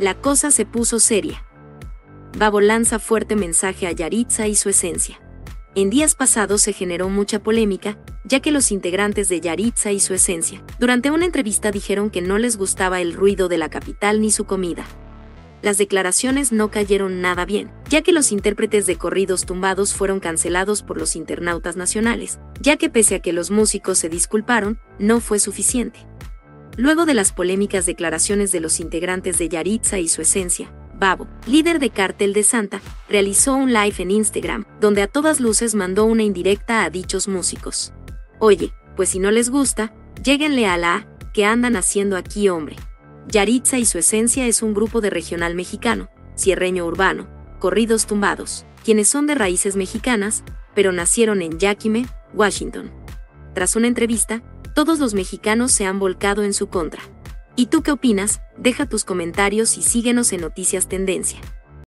La cosa se puso seria. Babo lanza fuerte mensaje a Yaritza y su esencia. En días pasados se generó mucha polémica, ya que los integrantes de Yaritza y su esencia, durante una entrevista dijeron que no les gustaba el ruido de la capital ni su comida. Las declaraciones no cayeron nada bien, ya que los intérpretes de corridos tumbados fueron cancelados por los internautas nacionales, ya que pese a que los músicos se disculparon, no fue suficiente. Luego de las polémicas declaraciones de los integrantes de Yaritza y su esencia, Babo, líder de Cártel de Santa, realizó un live en Instagram, donde a todas luces mandó una indirecta a dichos músicos. Oye, pues si no les gusta, lléguenle a la ¿qué andan haciendo aquí, hombre? Yaritza y su esencia es un grupo de regional mexicano, sierreño urbano, corridos tumbados, quienes son de raíces mexicanas, pero nacieron en Yakima, Washington. Tras una entrevista, todos los mexicanos se han volcado en su contra. ¿Y tú qué opinas? Deja tus comentarios y síguenos en Noticias Tendencia.